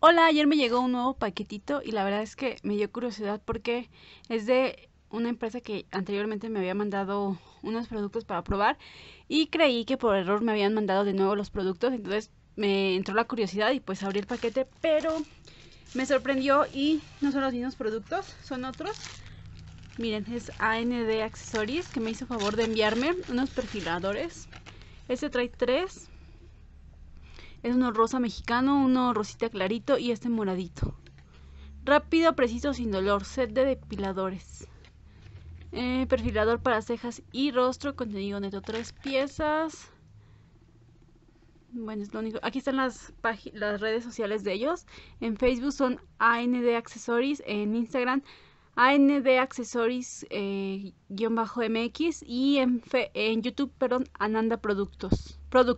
Hola, ayer me llegó un nuevo paquetito y la verdad es que me dio curiosidad porque es de una empresa que anteriormente me había mandado unos productos para probar y creí que por error me habían mandado de nuevo los productos, entonces me entró la curiosidad y pues abrí el paquete, pero me sorprendió y no son los mismos productos, son otros. Miren, es AND Accessories que me hizo favor de enviarme unos perfiladores. Este trae tres. Es uno rosa mexicano, uno rosita clarito y este moradito. Rápido, preciso, sin dolor. Set de depiladores. Perfilador para cejas y rostro. Contenido neto, 3 piezas. Bueno, es lo único. Aquí están las redes sociales de ellos. En Facebook son AND Accessories. En Instagram AND Accessories -MX. Y en YouTube, perdón, Ananda Products.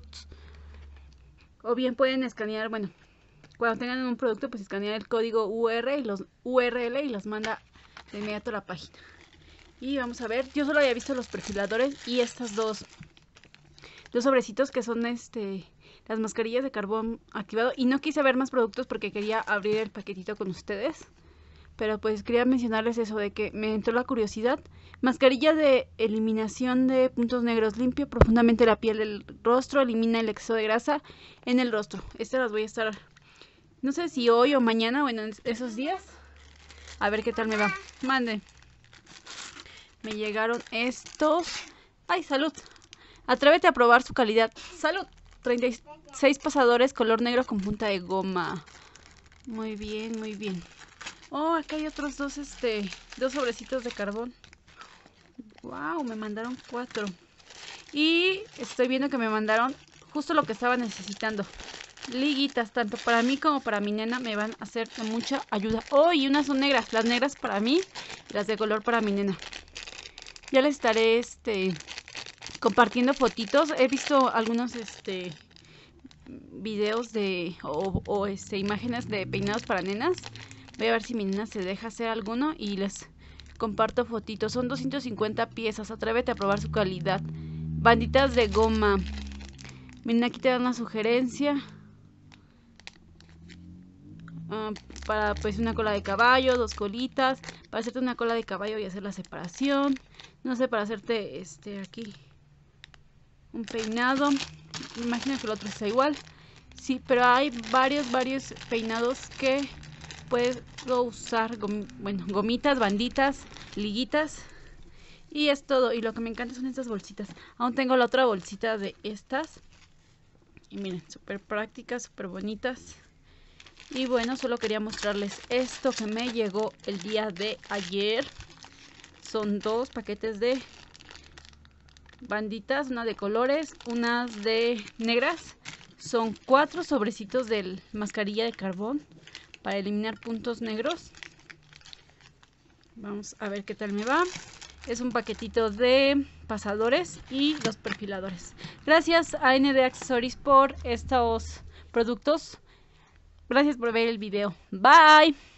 O bien pueden escanear, bueno, cuando tengan un producto, pues escanear el código URL y los manda de inmediato a la página. Y vamos a ver, yo solo había visto los perfiladores y estas dos sobrecitos que son las mascarillas de carbón activado. Y no quise ver más productos porque quería abrir el paquetito con ustedes. Pero pues quería mencionarles eso de que me entró la curiosidad. Mascarilla de eliminación de puntos negros. Limpia profundamente la piel del rostro. Elimina el exceso de grasa en el rostro. Estas las voy a estar, no sé si hoy o mañana o en esos días. A ver qué tal me va. Mande. Me llegaron estos. ¡Ay, salud! Atrévete a probar su calidad. ¡Salud! 36 pasadores color negro con punta de goma. Muy bien, muy bien. Oh, acá hay otros dos sobrecitos de carbón. Wow, me mandaron 4. Y estoy viendo que me mandaron justo lo que estaba necesitando. Liguitas, tanto para mí como para mi nena, me van a hacer de mucha ayuda. Oh, y unas son negras, las negras para mí y las de color para mi nena. Ya les estaré compartiendo fotitos. He visto algunos videos o imágenes de peinados para nenas. Voy a ver si mi nena se deja hacer alguno y les comparto fotitos. Son 250 piezas. Atrévete a probar su calidad. Banditas de goma. Miren, aquí te dan una sugerencia. Para pues una cola de caballo, 2 colitas. Para hacerte una cola de caballo y hacer la separación. No sé, para hacerte aquí un peinado. Imagino que el otro está igual. Sí, pero hay varios peinados que puedo usar. Bueno, gomitas, banditas, liguitas. Y es todo. Y lo que me encanta son estas bolsitas. Aún tengo la otra bolsita de estas. Y miren, súper prácticas, súper bonitas. Y bueno, solo quería mostrarles esto que me llegó el día de ayer. Son 2 paquetes de banditas, una de colores, unas de negras. Son 4 sobrecitos de mascarilla de carbón para eliminar puntos negros. Vamos a ver qué tal me va. Es un paquetito de pasadores y los perfiladores. Gracias a AND Accessories por estos productos. Gracias por ver el video. Bye.